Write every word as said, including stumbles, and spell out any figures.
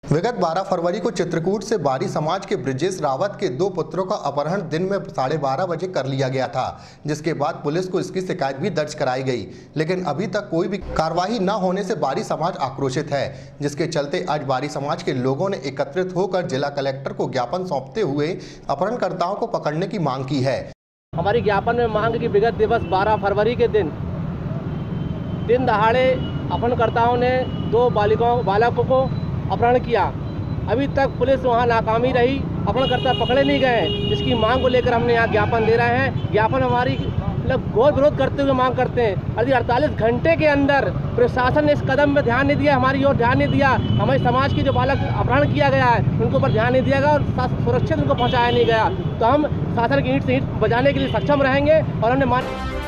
विगत बारह फरवरी को चित्रकूट से बारी समाज के ब्रिजेश रावत के दो पुत्रों का अपहरण दिन में साढ़े बारह बजे कर लिया गया था, जिसके बाद पुलिस को इसकी शिकायत भी दर्ज कराई गई, लेकिन अभी तक कोई भी कार्रवाई न होने से बारी समाज आक्रोशित है, जिसके चलते आज बारी समाज के लोगों ने एकत्रित होकर जिला कलेक्टर को ज्ञापन सौंपते हुए अपहरणकर्ताओं को पकड़ने की मांग की है। हमारी ज्ञापन में मांग की विगत दिवस बारह फरवरी के दिन दिन दहाड़े अपहरणकर्ताओं ने दो बालिकाओं बालकों को अपहरण किया। अभी तक पुलिस वहां नाकामी रही, अपहरणकर्ता पकड़े नहीं गए। इसकी मांग को लेकर हमने यहाँ ज्ञापन दे रहे हैं। ज्ञापन हमारी मतलब घोर विरोध करते हुए मांग करते हैं। यदि अड़तालीस घंटे के अंदर प्रशासन ने इस कदम में ध्यान नहीं दिया, हमारी ओर ध्यान नहीं दिया, हमारे समाज की जो बालक अपहरण किया गया है उनके ऊपर ध्यान नहीं दिया गया और सुरक्षित उनको पहुँचाया नहीं गया, तो हम शासन की ईंट से ईंट बजाने के लिए सक्षम रहेंगे। और हमने मान